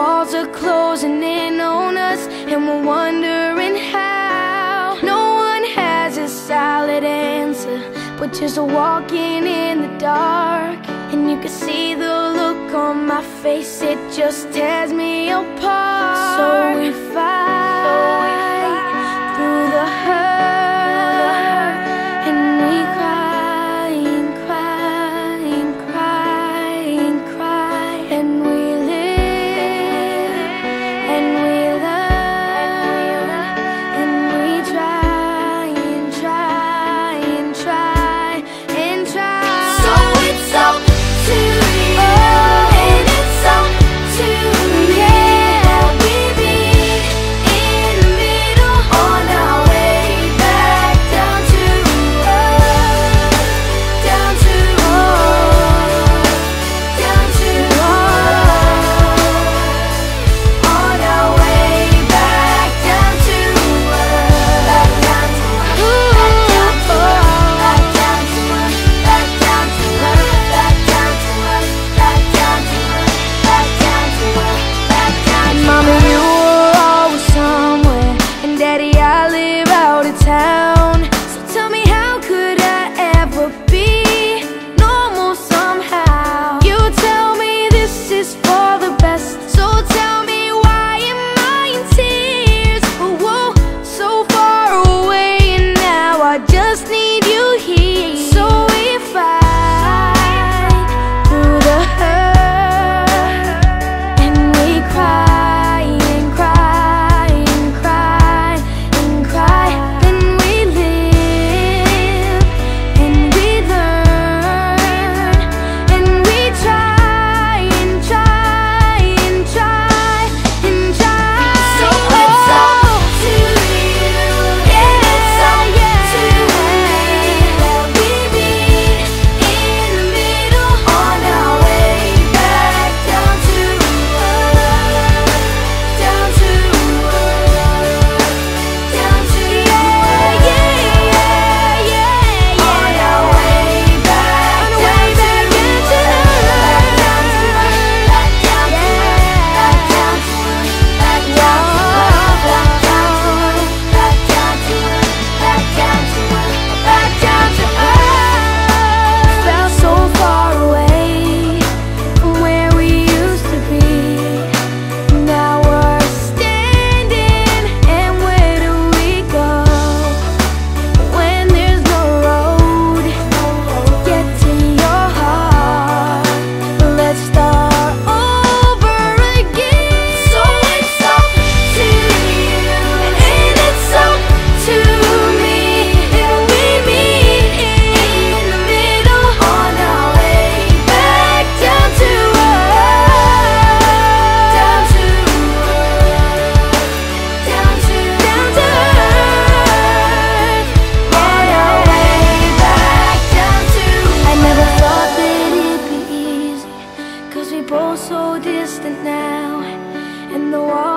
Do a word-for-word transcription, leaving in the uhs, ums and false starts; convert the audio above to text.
walls are closing in on us, and we're wondering how. No one has a solid answer, but just walking in the dark. And you can see the look on my face, it just tears me apart. So we fight through the hurt, and we cry and cry and cry and cry, and we live and we learn, and we try and try and try and try. So it's up to you, and it's up to me. Yeah, we meet in the middle on our way back down to earth, down to earth, down to earth, on our way back down to earth, back down to earth, back down to earth, back down to earth, back down to earth, back down to earth, back down to earth, back down to earth. Mama, you were always somewhere, and Daddy, I live out of town. So tell me, how could I ever be normal somehow? You tell me this is for the best, so tell me, why am I in tears? Oh, whoa, so far away, and now I just need you here. So we fight through the hurt, and we cry and cry and cry and cry, and we live and we learn, and we try and try and try and try. So it's up to you, and it's up to me. We meet in the middle on our way back down to earth, down to earth, down to earth. Yeah, yeah, yeah, yeah. On our way back down to earth, back down to earth, back down to earth, back down to earth, back down to earth, back down to earth, back down to earth, back down to earth. Felt so far away from where we used to be. Now we're standing, and where do we go when there's no road to get to your heart? Let's start over again. So it's up to you, and it's up to me, and we meet in the middle on our way back down to earth, down to earth, down to down to earth, on our way back down to earth. I never thought that it'd be easy, 'cause we both so distant now, and the walls